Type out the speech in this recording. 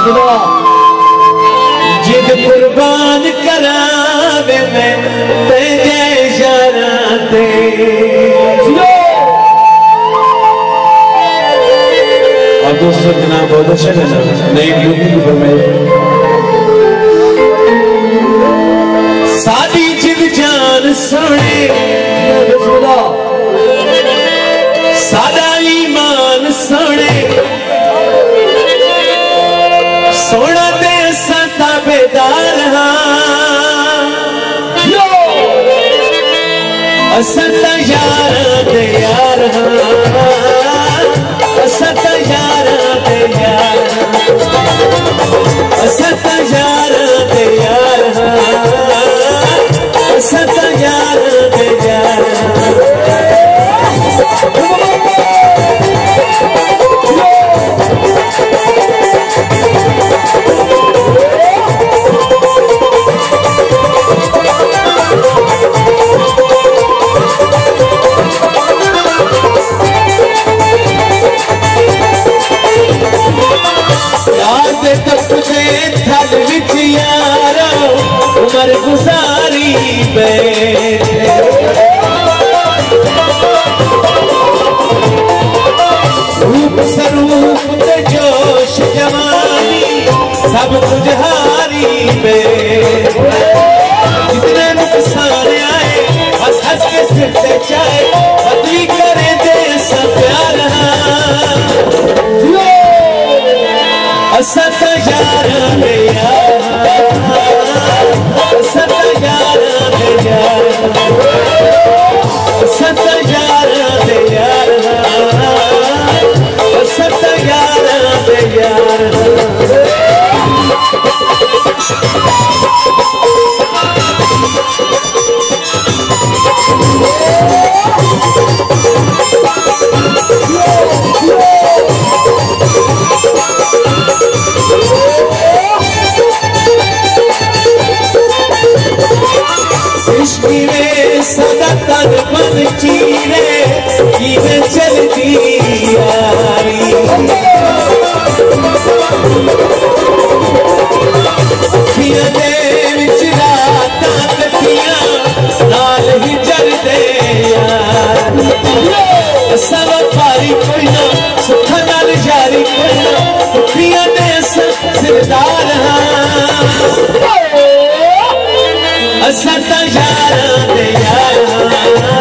जिद कुर्बान करावे मैं तेरे शराते और दोस्तों जनाब बहुत अच्छा गाना नई यूपी की फरमाइश सादी जिद जान सोने सादा ईमान सोने सोना दे सता बेदार असत यार दे यार असत यार दे यार असत यार दे यार असत यार दे यार उमर गुजारी रूप स्वरूप ते जोश जवानी सब कुछ हारी पे जितने नुकसान आए बस हंस के सिर से चाहे बदली करे दे सब प्यार असत यार दे यार असत यार दे यार असत यार दे यार असत यार दे यार सदा तन मन चीरे कीने चलती यारी अखियां दे विच रातां कटियां नाल ही जलदे यार सब भारी कोई ना सुखा नाल यारी कोई ना दुखियां दे सिरदार असत यार दे यार